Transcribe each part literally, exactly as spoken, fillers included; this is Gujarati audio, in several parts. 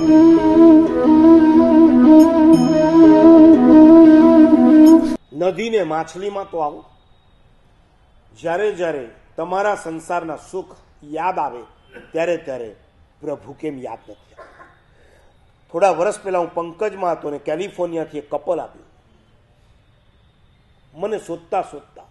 નદી ને માછલીમાં તો આવું, જ્યારે જ્યારે તમારા સંસારના સુખ યાદ આવે ત્યારે ત્યારે પ્રભુ કેમ યાદ નથી આવતા? થોડા વર્ષ પહેલા હું પંકજમાં હતો ને કેલિફોર્નિયાથી એક કપલ આવ્યું. મને શોધતા શોધતા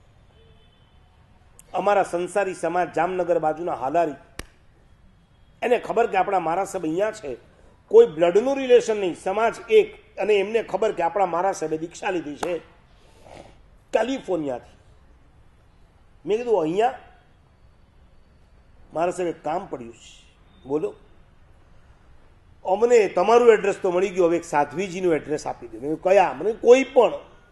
અમારા સંસારી સમાજ જામનગર બાજુના હાલારી, એને ખબર કે આપણા મારા સાહેબ અહીંયા છે, કોઈ બ્લડનું રિલેશન નહીં, સમાજ એક, અને એમને ખબર કે આપણા મારા સાહેબે દીક્ષા લીધી છે કેલિફોર્નિયાથી. મેં કીધું અહીંયા મારા સાહેબ કામ પડ્યું છે, બોલો. અમને તમારું એડ્રેસ તો મળી ગયું, હવે એક સાધ્વીજીનું એડ્રેસ આપી દો. મેં કયા? મને કોઈ પણ.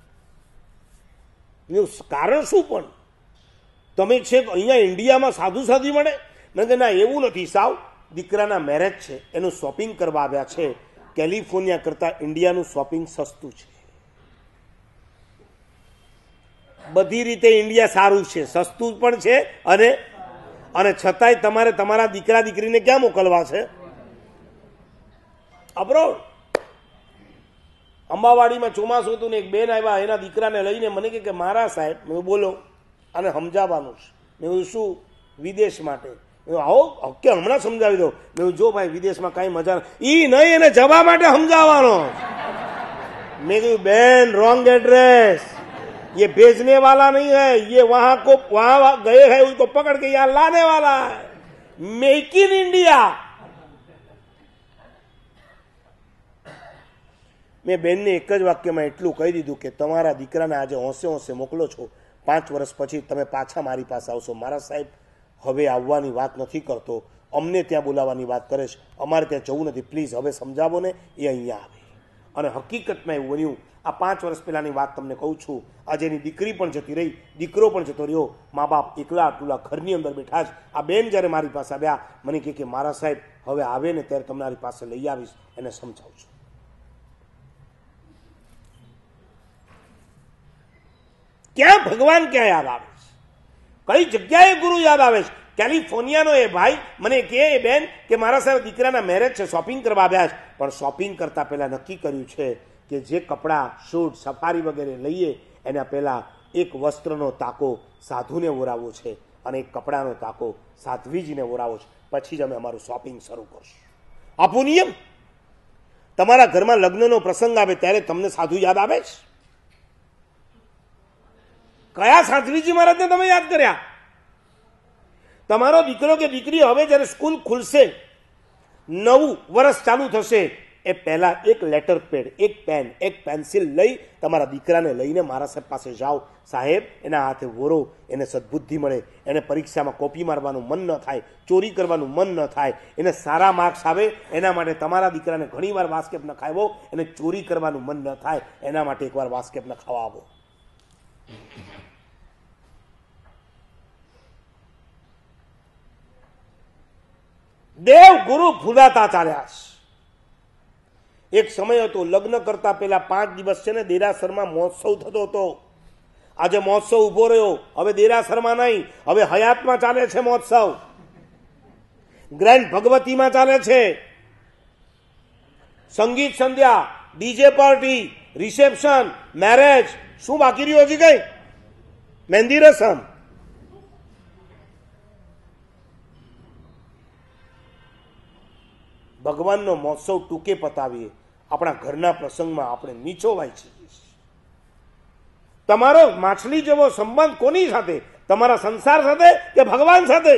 કારણ શું પણ? તમે છે અહીંયા ઇન્ડિયામાં સાધુ સાધી મળે? મેં કે ના, એવું નથી, સાવ દીકરાના મેરેજ છે, એનું શોપિંગ કરવા આવ્યા છે. કેલિફોર્નિયા કરતાં ઇન્ડિયાનું શોપિંગ સસ્તું છે. બધી રીતે ઇન્ડિયા સારું છે, સસ્તું પણ છે, અને અને છતાંય તમારે તમારા દીકરા દીકરીને ક્યાં મોકલવા છે? અબ્રોડ. અંબાવાડીમાં ચોમાસું હતું ને એક બેન આવ્યા, એના દીકરાને લઈને મને કે મારા સાહેબ, મેં બોલો, અને સમજાવવાનું છે. મેં શું? વિદેશ માટે. આવો કે હમણાં સમજાવી દો. મેં જો ભાઈ વિદેશમાં કાંઈ મજા ઈ નહીં, એને જવા માટે સમજાવવાનો. મેં કહ્યું બેન, રોંગ एड्रेस, ये भेजने वाला नहीं है, ये वहां को वहां गए हैं उसको पकड़ के यहां लाने वाला है. Make in India. મેં બેનને એક જ વાક્યમાં એટલું કહી દીધું કે તમારા દીકરાને આજે હોંશે હોંશે મોકલો છો, પાંચ વર્ષ પછી તમે પાછા મારી પાસે આવશો. મારા સાહેબ હવે આવવાની વાત નથી કરતો, અમને ત્યાં બોલાવવાની વાત કરે છે, અમારે ત્યાં જવું નથી, પ્લીઝ હવે સમજાવો ને. એ અહીંયા આવે. અને હકીકતમાં એવું બન્યું. આ પાંચ વર્ષ પહેલાની વાત તમને કહું છું. આજે એની દીકરી પણ જતી રહી, દીકરો પણ જતો રહ્યો, મા બાપ એકલા અટુલા ઘરની અંદર બેઠા જ. આ બેન જ્યારે મારી પાસે આવ્યા, મને કહે કે મારા સાહેબ હવે આવે ને ત્યારે તમારી પાસે લઈ આવીશ, એને સમજાવું છું. ક્યાં ભગવાન ક્યાં યાદ આવે છે? કઈ જગ્યાએ ગુરુ યાદ આવે છે? કેલિફોર્નિયાનો એ ભાઈ મને કહે, એ બેન કે મારા સાહેબ દીકરાના મેરેજ છે, શોપિંગ કરવા આવ્યા છે, પણ શોપિંગ કરતા પહેલા નક્કી કર્યું છે કે જે કપડાં, શૂટ, સફારી વગેરે લઈએ એના પહેલા એક વસ્ત્રનો તાકો સાધુને ઓરાવવો છે અને એક કપડાનો તાકો સાધ્વીજીને ઓરાવવો છે, પછી જ અમે અમારું શોપિંગ શરૂ કરશું. આપો નિયમ. તમારા ઘરમાં લગ્નનો પ્રસંગ આવે ત્યારે તમને સાધુ યાદ આવે છે? કયા સાધ્વીજી મહારાજને તમે યાદ કર્યા? તમારો દીકરો કે દીકરી હવે જ્યારે સ્કૂલ ખુલશે, નવું વર્ષ ચાલુ થશે, એ પહેલા એક લેટર પેડ, એક પેન, એક પેન્સિલ લઈ તમારા દીકરાને લઈને મારા સાહેબ પાસે જાઓ. સાહેબ એના હાથે વોરો, એને સદબુદ્ધિ મળે, એને પરીક્ષામાં કોપી મારવાનું મન ન થાય, ચોરી કરવાનું મન ન થાય, એને સારા માર્ક્સ આવે, એના માટે તમારા દીકરાને ઘણીવાર વાસ્કેપ ન ખાવો, એને ચોરી કરવાનું મન ન થાય, એના માટે એકવાર વાસ્કેપ ન ખાવા. દેવ ગુરુ ભૂલાતા ચાલ્યા છે. એક સમય હતો, લગ્ન કરતા પહેલા પાંચ દિવસ છે ને દેરાસરમાં મહોત્સવ થતો હતો. આજે મહોત્સવ ઉભો રહ્યો, હવે દેરાસરમાં નહીં, હવે હયાતમાં ચાલે છે મહોત્સવ. ગ્રેન્ડ ભગવતીમાં ચાલે છે. સંગીત સંધ્યા, ડીજે પાર્ટી, રિસેપ્શન, મેરેજ, શું બાકી રહ્યું હજી? કઈ મહેંદી રસમ. ભગવાનનો મહોત્સવ ટૂંકે પતાવીએ. આપણા ઘરના પ્રસંગમાં આપણે નીચોવાય છીએ. તમારો માછલી જેવો સંબંધ કોની સાથે? તમારા સંસાર સાથે કે ભગવાન સાથે?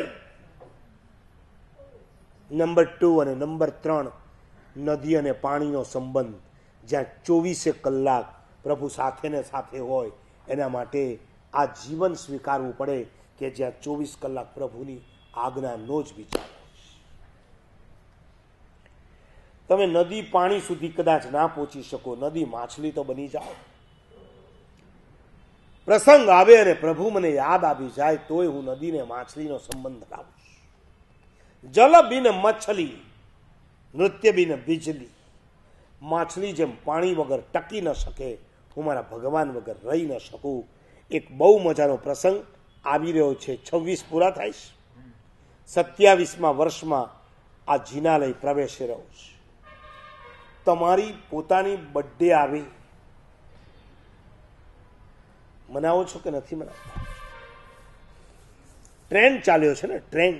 નંબર ટુ અને નંબર ત્રણ, નદી અને પાણીનો સંબંધ, જ્યાં ચોવીસે કલાક પ્રભુ સાથે ને સાથે હોય. એના માટે આ જીવન સ્વીકારવું પડે કે જ્યાં ચોવીસ કલાક પ્રભુની આજ્ઞાનો જ વિચાર. તમે નદી પાણી સુધી કદાચ ના પહોંચી શકો, નદી માછલી તો બની જાઓ. પ્રસંગ આવે અને પ્રભુ મને યાદ આવી જાય તોય હું નદીને માછલીનો સંબંધ ધરાવું છું. જલ બિન મછલી, નૃત્ય બિન બીજલી. માછલી જેમ પાણી વગર ટકી ન શકે, હું મારા ભગવાન વગર રહી ન શકું. એક બહુ મજાનો પ્રસંગ આવી રહ્યો છે. છવ્વીસ પૂરા થાય છે, સત્યાવીસમાં વર્ષમાં આ જિનાલય પ્રવેશી રહ્યો છે. તમારી પોતાની બર્થડે આવે, મનાવો છો કે નથી મનાવતા? ટ્રેન્ડ ચાલ્યો છે ને, ટ્રેન્ડ.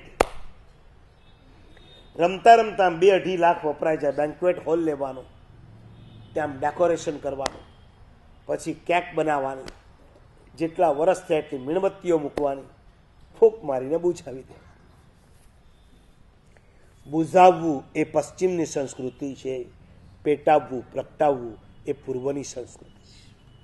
રમતા રમતા બે અઢી લાખ વપરાય જાય. બેન્ક્વેટ હોલ લેવાનો, ત્યાં ડેકોરેશન કરવાનું, પછી કેક બનાવવાની, જેટલા વર્ષ થયા એટલી મીણબત્તીઓ મૂકવાની, ફૂંક મારીને બુઝાવી દે. બુઝાવવું એ પશ્ચિમની સંસ્કૃતિ છે, પેટાવવું પ્રગટાવવું એ પૂર્વની સંસ્કૃતિ છે.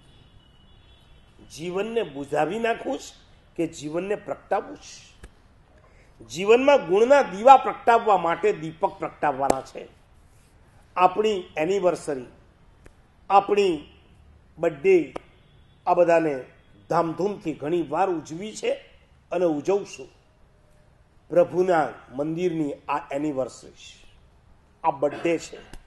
જીવનને બુઝાવી નાખવું છે કે જીવનને પ્રગટાવવું છે? જીવનમાં ગુણના દીવા પ્રગટાવવા માટે દીપક પ્રગટાવવાના છે. આપણી એનિવર્સરી, આપણી બર્થડે, આ બધાને ધામધૂમથી ઘણી વાર ઉજવી છે અને ઉજવશું. પ્રભુના મંદિરની આ એનિવર્સરી છે, આ બર્થડે છે.